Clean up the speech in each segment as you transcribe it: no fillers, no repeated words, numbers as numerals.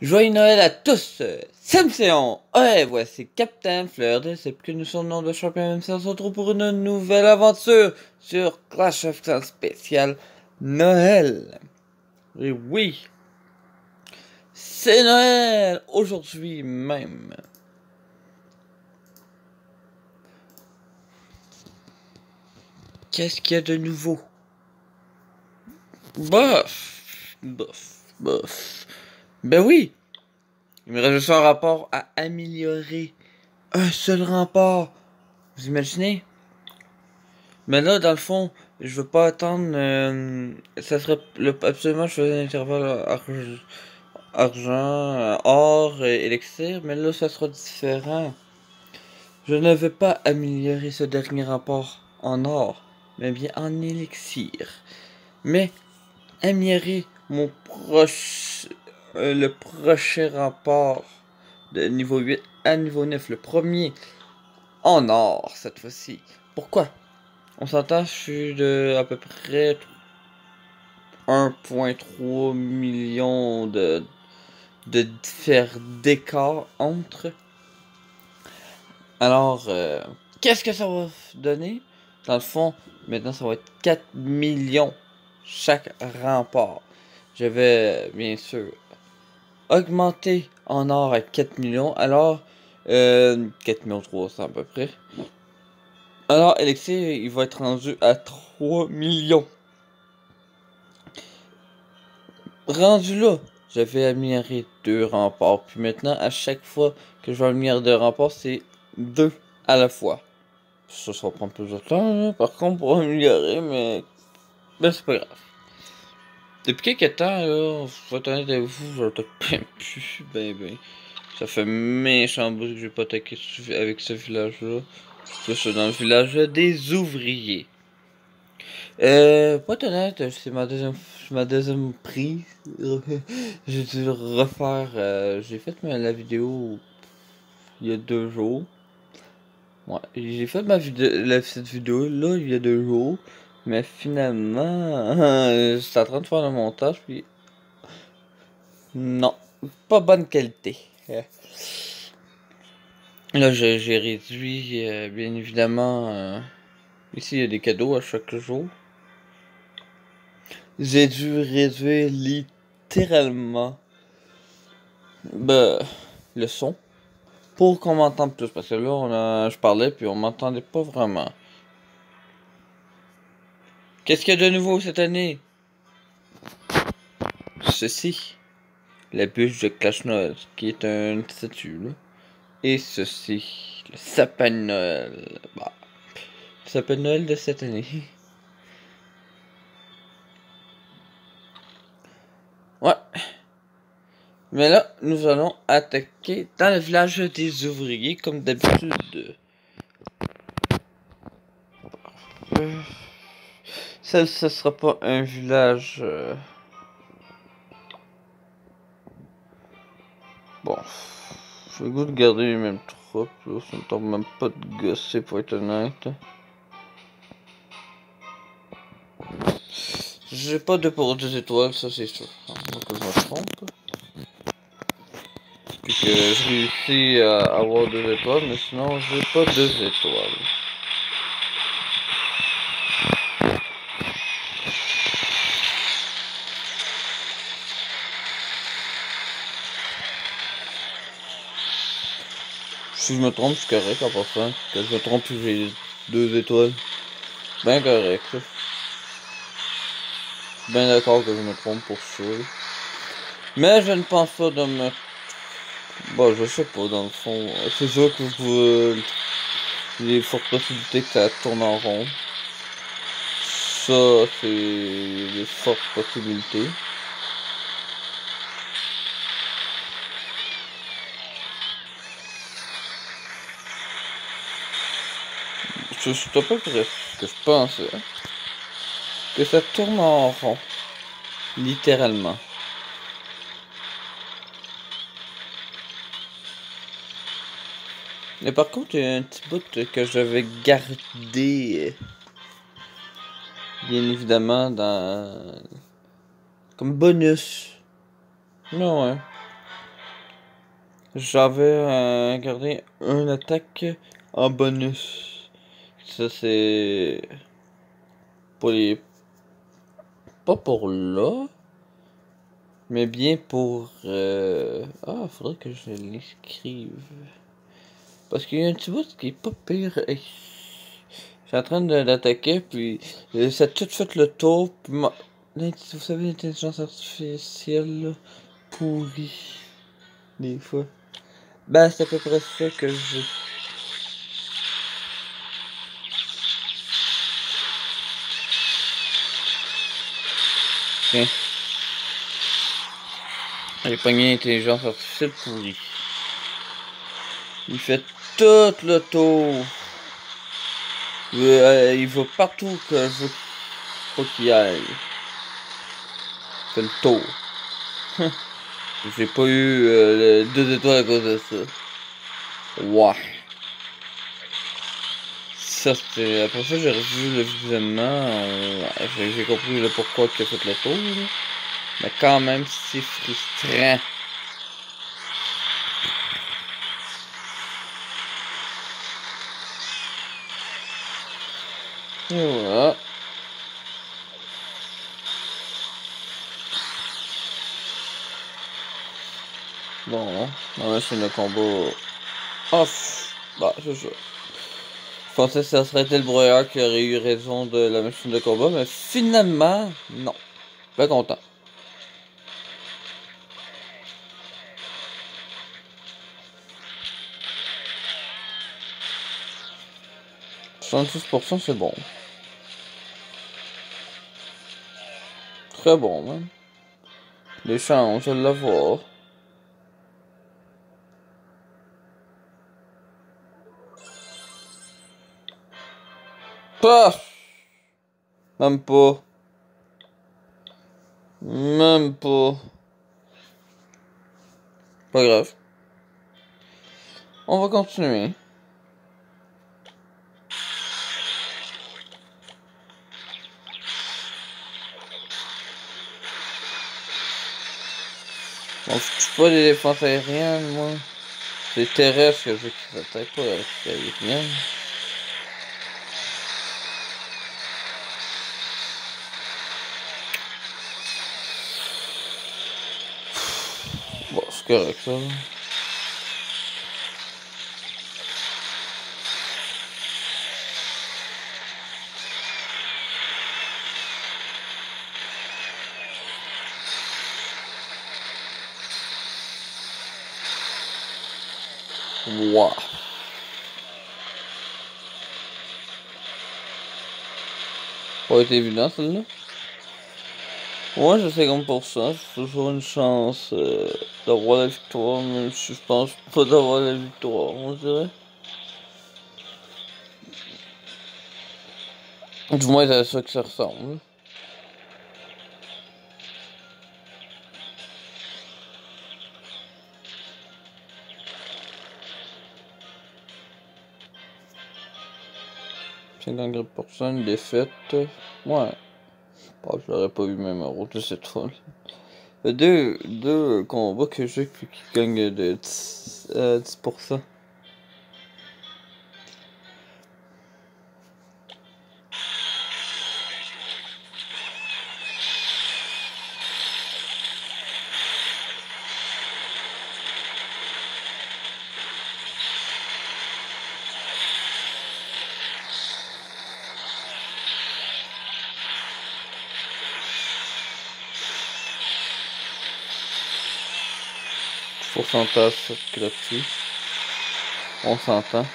Joyeux Noël à tous! C'est Séon! Ouais, voici Captain Fleur de Sep que nous sommes nom de champion MC. On se retrouve pour une nouvelle aventure sur Clash of Clans spécial Noël. Et oui, c'est Noël aujourd'hui même. Qu'est-ce qu'il y a de nouveau? Bof. Ben oui, il me reste juste un rapport à améliorer. Un seul rempart. Vous imaginez? Mais là, dans le fond, je veux pas attendre. Ça serait absolument, je faisais un intervalle argent, or et élixir, mais là, ça sera différent. Je ne veux pas améliorer ce dernier rapport en or, mais bien en élixir. Mais améliorer le prochain rapport de niveau 8 à niveau 9, le premier en or cette fois-ci. Pourquoi? On s'entend, je suis de à peu près 1,3 million de d'écart entre. Alors, qu'est-ce que ça va donner? Dans le fond, maintenant, ça va être 4 millions chaque rempart. Je vais, bien sûr, augmenter en or à 4 millions. Alors, 4 millions 300 à peu près. Alors, Elixir, il va être rendu à 3 millions. Rendu là, je vais améliorer 2 remparts. Puis maintenant, à chaque fois que je vais améliorer 2 remparts, c'est 2 à la fois. Ça va prendre plus de temps, là, par contre, pour améliorer, mais ben, c'est pas grave. Depuis quelques temps, là, faut être honnête avec vous, je l'attaque plus, ben. Ça fait méchant bout que j'ai pas attaqué avec ce village-là. C'est dans le village des ouvriers. Pour être honnête, c'est ma deuxième prise. J'ai dû refaire, j'ai fait la vidéo il y a 2 jours. Ouais, j'ai fait cette vidéo là il y a 2 jours. Mais finalement, j'étais en train de faire le montage puis non, pas bonne qualité. Là, j'ai réduit, bien évidemment, ici il y a des cadeaux à chaque jour. J'ai dû réduire littéralement le son pour qu'on m'entende plus. Parce que là, je parlais puis on m'entendait pas vraiment. Qu'est-ce qu'il y a de nouveau cette année? Ceci, la bûche de Clash Noël, qui est une statue, là. Et ceci, le sapin de Noël. Bah, le sapin de Noël de cette année. Ouais. Mais là, nous allons attaquer dans le village des ouvriers, comme d'habitude. Ça sera pas un village... Bon, j'ai le goût de garder les mêmes troupes, là. Ça me tombe même pas de gosser, pour être honnête. J'ai pas 2 pour 2 étoiles, ça c'est sûr. Moi que je me trompe. Puis que je réussis à avoir 2 étoiles, mais sinon j'ai pas 2 étoiles. Si je me trompe, c'est correct en passant. Que je me trompe, j'ai 2 étoiles. Ben correct. Je suis bien d'accord que je me trompe pour ça. Mais je ne pense pas de me... Bon, je sais pas, dans le fond. C'est sûr que il y a fortes possibilités que ça tourne en rond. Ça, c'est des fortes possibilités. C'est à peu près ce que je pensais. Que ça tourne en rond. Littéralement. Mais par contre, il y a un petit bout que j'avais gardé. Bien évidemment, comme bonus. Non, ouais. j'avais gardé une attaque en bonus. Ça c'est pour les... Pas pour là, mais bien pour... Ah, faudrait que je l'écrive. Parce qu'il y a un petit bout qui est pas pire. Hey. Je suis en train d'attaquer, puis ça a tout fait le tour. Puis vous savez, l'intelligence artificielle, là, pourrie, des fois. Ben, c'est à peu près ça que j'ai. Tiens, j'ai pogné l'intelligence artificielle pourrie. Il fait tout le tour. Il va partout que je veux pas qu'il aille. Il fait le tour. J'ai pas eu 2 étoiles à cause de ça. Ouais. Ça, c'était... Après ça, j'ai revu le visionnement. J'ai compris le pourquoi qu'il a fait le tour. Là. Mais quand même, c'est frustrant. Et voilà. Bon, la machine de combat off. Bah, c'est ça. Je pensais que ça serait été le broyeur qui aurait eu raison de la machine de combat, mais finalement, non. Pas content. 66% c'est bon. Très bon, même. Les chances, je vais l'avoir. Paf! Même pas. Même pas. Pas grave. On va continuer. On se pas des défenses aériennes, moi. C'est terrestre que je veux qu'ils attaquent, pas aériennes. Bon, c'est correct, ça. Wow. Pas été évident, celle-là. Ouais, je sais comme pour ça. J'ai toujours une chance d'avoir la victoire, même si je pense pas d'avoir la victoire, on dirait. Du moins, c'est à ça que ça ressemble. 54%, une défaite. Ouais. Oh, je l'aurais pas eu même en route cette fois. Il y a deux combats que j'ai qui gagnent de 10%. Pourcentage là-dessus. On s'entend.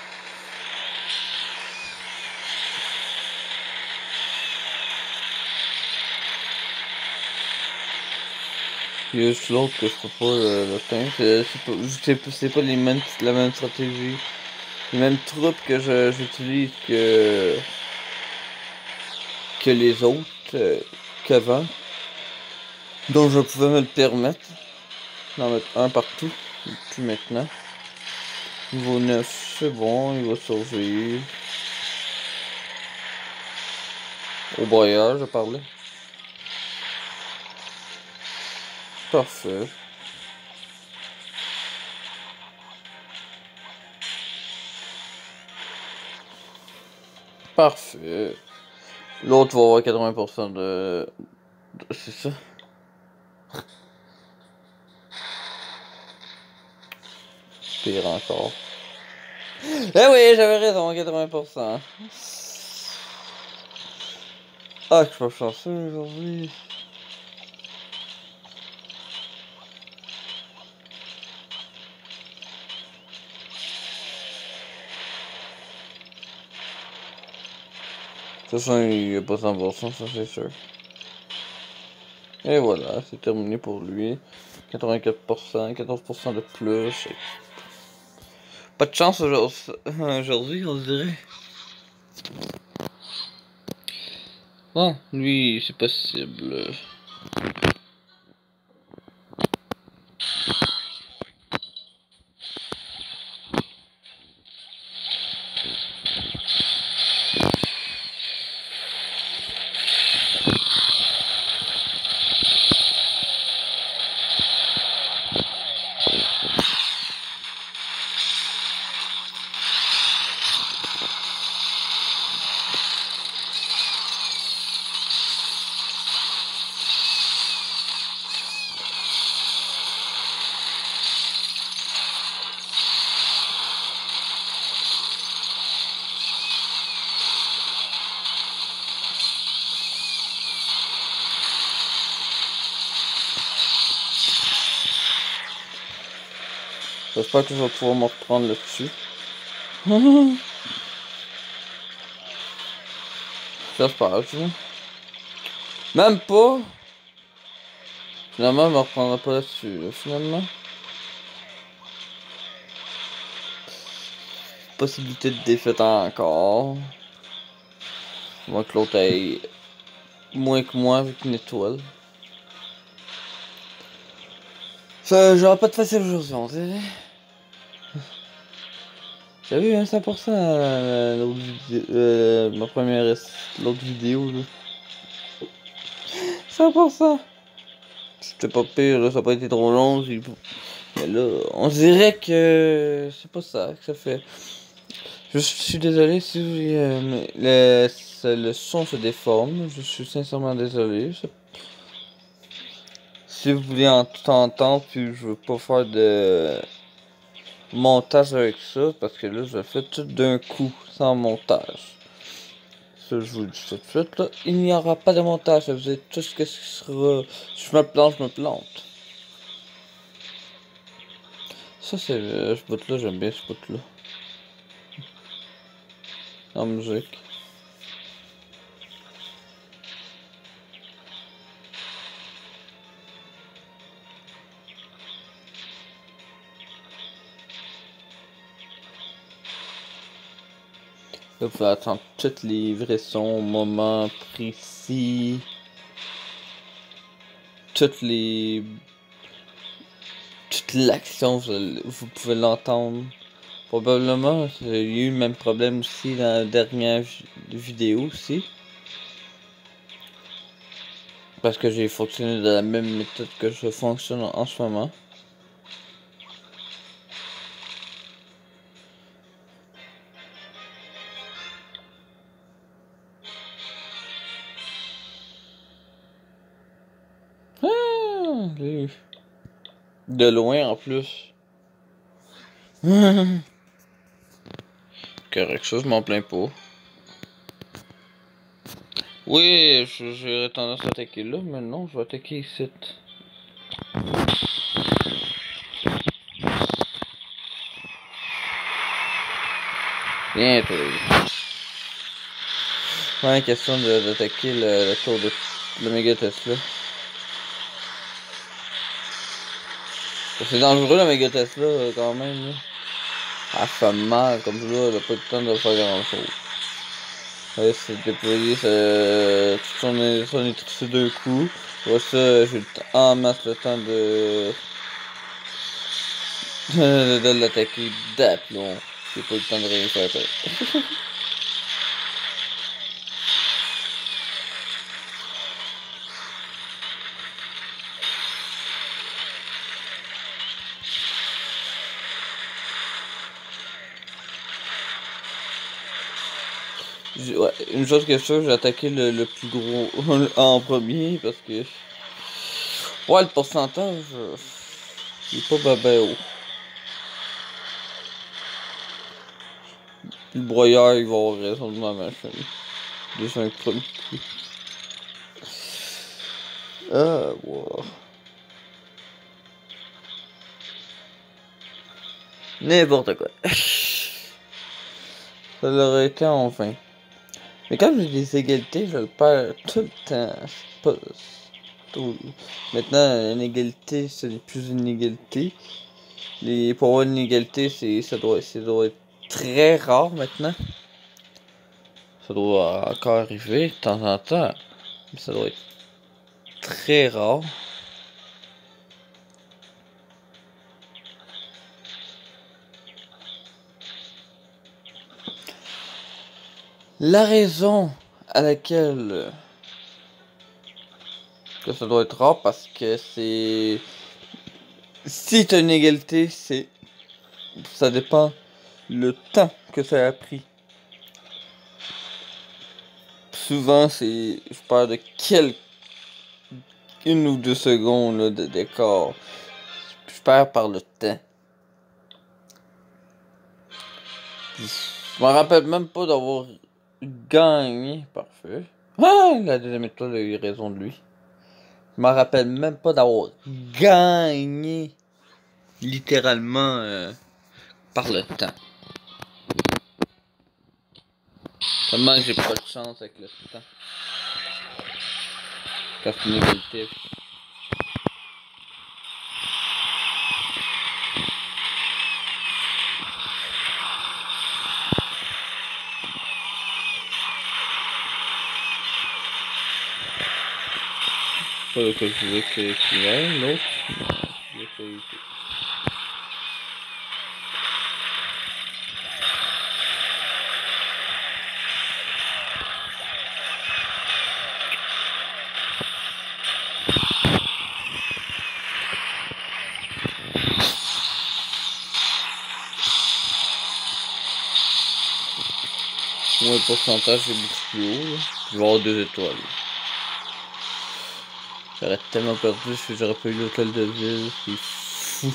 Il y a juste l'autre que je peux pas l'atteindre. C'est pas la même stratégie. Les mêmes troupes que j'utilise que les autres qu'avant. Donc je pouvais me le permettre. D'en mettre un partout. Plus maintenant. Niveau 9, c'est bon, il va survivre. Au broyeur, je parlais. Parfait. Parfait. L'autre va avoir 80% de... C'est ça? Pire encore. Eh oui, j'avais raison, 80%. Ah, je suis pas chanceux aujourd'hui. De toute façon, il n'y a pas 100%, ça c'est sûr. Et voilà, c'est terminé pour lui. 84%, 14% de plus. Pas de chance aujourd'hui, on dirait. Bon, lui, c'est possible. J'espère que je vais pouvoir me reprendre là-dessus. J'espère, tu vois. Même pas. Finalement, je me reprendrai pas là-dessus, là, finalement. Possibilité de défaite encore. Moi que l'autre aille moins que moi avec une étoile. Ça, j'aurai pas de facile aujourd'hui, on dirait. J'avais eu un 100% l'autre vidéo, ma première, l'autre vidéo, là. 100%! C'était pas pire, là, ça a pas été trop long, mais là, on dirait que c'est pas ça que ça fait. Je suis désolé si le son se déforme, je suis sincèrement désolé. Si vous voulez tout entendre, puis je veux pas faire de montage avec ça, parce que là, je le fais tout d'un coup, sans montage. Ça, je vous le dis tout de suite, là, il n'y aura pas de montage, ça vous êtes tout ce que ce sera. Si je me plante, je me plante. Ça, c'est ce bout-là, j'aime bien ce bout-là. En musique. Là, vous pouvez attendre tous les vrais sons au moment précis. Toutes les... Toute l'action, vous pouvez l'entendre. Probablement, il y a eu le même problème aussi dans la dernière vidéo aussi. Parce que j'ai fonctionné de la même méthode que je fonctionne en ce moment. Ah, de loin en plus. Correct, ça je m'en plains pas. Oui, j'aurais tendance à attaquer là, mais non, je vais attaquer ici. Bien, toi. Ouais, question d'attaquer le tour de l'Omega Tesla. C'est dangereux l'Omega Tesla quand même. Là. Elle fait mal comme ça, elle a pas le temps de faire grand chose. Elle s'est déployé toute son électricité d'un coup. Ouais, ça, j'ai en masse le temps de l'attaquer d'aplomb. J'ai pas eu le temps de rien faire. Ouais, une chose que je sais, j'ai attaqué le plus gros en premier parce que. Ouais, le pourcentage. Il est pas babé haut. Le broyeur, il va avoir raison de ma machine. Les 5 premiers coups. Ah, wow. N'importe quoi. Ça l'aurait été en vain. Mais comme j'ai des égalités, je le perds tout le temps. C'est pas. Tout. Maintenant, une égalité, ce n'est plus une égalité. Pour avoir une égalité, ça doit être très rare maintenant. Ça doit encore arriver de temps en temps. Mais ça doit être très rare. La raison à laquelle que ça doit être rare, parce que c'est... Si t'as une égalité, ça dépend le temps que ça a pris. Souvent, je parle de une ou deux secondes là, de décor. Je perds par le temps. Je m'en rappelle même pas d'avoir gagné. Parfait. Ah, la deuxième étoile a eu raison de lui. Je m'en rappelle même pas d'avoir gagné littéralement par le temps. Tellement que j'ai pas de chance avec le temps. Quand c'est une égalité. Pas le cas je voulais qu'il aille, l'autre. Non, je voulais qu'il aille. Moi, le pourcentage est beaucoup plus haut. Là. Je vais avoir 2 étoiles. J'aurais tellement perdu si j'aurais pas eu l'hôtel de ville. C'est fou.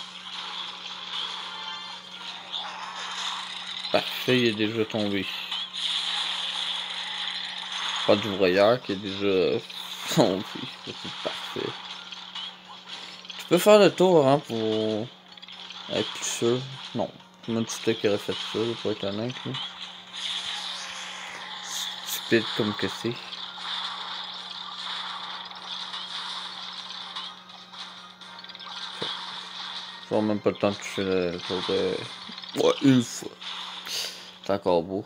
Parfait, il est déjà tombé. Pas du broyeur qui est déjà tombé. C'est parfait. Tu peux faire le tour, hein, pour être plus sûr. Non. Moi, tu sais qui aurait fait ça, pour être honnête. Là. Stupide comme que c'est. J'ai même pas le temps de toucher le tour de... Ouais, une fois. C'est encore beau.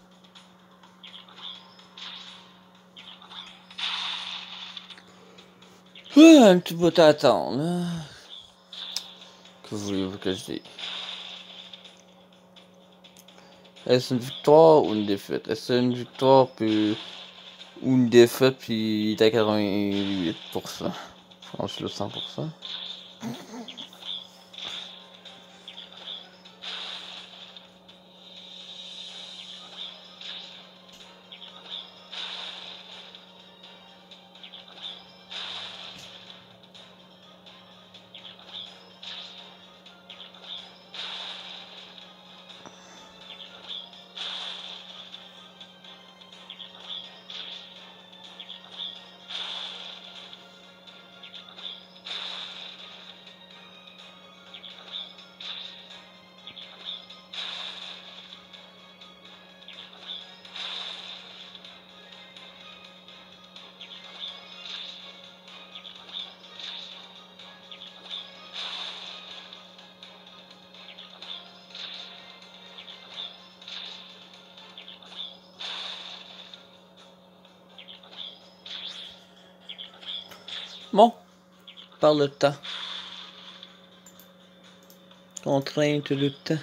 Un petit bout à attendre, là. Que voulez-vous que je dise? Est-ce une victoire ou une défaite? Est-ce une victoire puis... ou une défaite puis il est à 88%? Je pense que le 100%. Bon, par le temps. Contrainte de temps.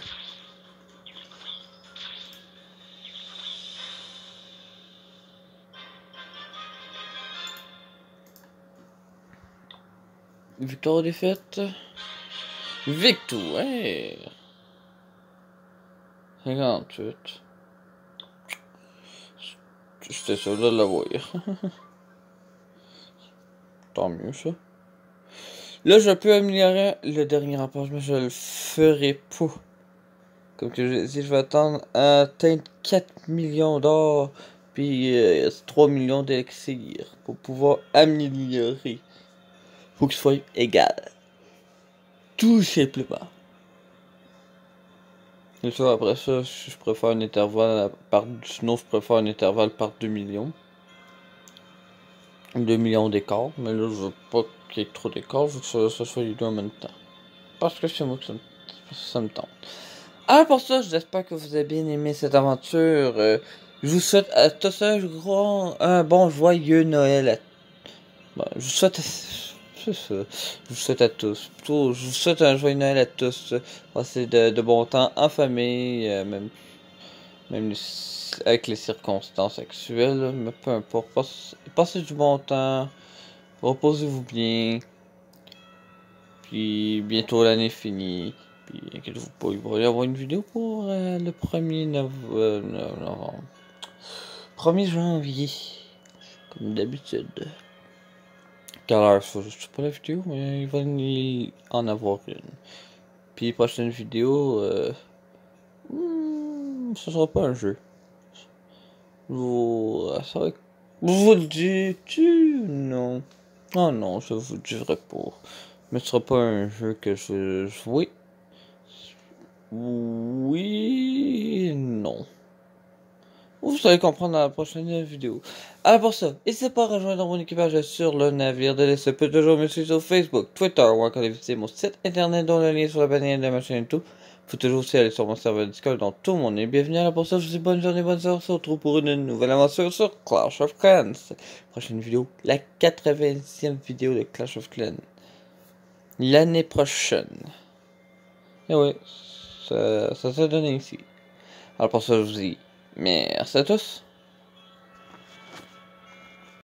Victoire ou défaite? Victoire! 58. J'étais sûr de l'avoir. Tant mieux, ça. Là, je peux améliorer le dernier rapport, mais je le ferai pas. Comme que je dis, je vais attendre à atteindre 4 millions d'or, puis 3 millions d'élixir pour pouvoir améliorer. Faut que ce soit égal. Tout simplement. Et ça, après ça, je préfère un intervalle par... Sinon, je préfère un intervalle par 2 millions. 2 millions d'écart, mais là, je veux pas qu'il y ait trop d'écart, je veux que ça soit les deux en même temps. Parce que c'est moi que ça me tente. Alors pour ça, j'espère que vous avez bien aimé cette aventure. Je vous souhaite à tous un bon joyeux Noël. Bon, je vous souhaite... C'est ça. Je vous souhaite à tous. Plutôt, je vous souhaite un joyeux Noël à tous. Passez de bon temps en famille, même avec les circonstances actuelles, mais peu importe. Passez du bon temps. Reposez-vous bien. Puis bientôt l'année est finie. Puis inquiétez-vous pas, il va y avoir une vidéo pour le 1er novembre. 1er janvier. Comme d'habitude. Quelle heure ça? Je sais pas la vidéo, mais il va y en avoir une. Puis prochaine vidéo, ce sera pas un jeu. Ça va être... Je vous le dis, non. Oh non, je vous le dirai pas. Mais ce sera pas un jeu que je vais jouer. Oui, non. Vous allez comprendre dans la prochaine vidéo. Alors pour ça, n'hésitez pas à rejoindre mon équipage sur le navire de l'Est. Peut toujours me suivre sur Facebook, Twitter ou encore visiter mon site internet dont le lien est sur la bannière de ma chaîne et tout. Faut toujours aussi aller sur mon serveur Discord dont tout le monde est bienvenu. Alors pour ça, je vous dis bonne journée, bonne soirée. On se retrouve pour une nouvelle aventure sur Clash of Clans. Prochaine vidéo, la 80e vidéo de Clash of Clans. L'année prochaine. Et ouais, ça s'est donné ici. Alors pour ça, je vous dis merci à tous.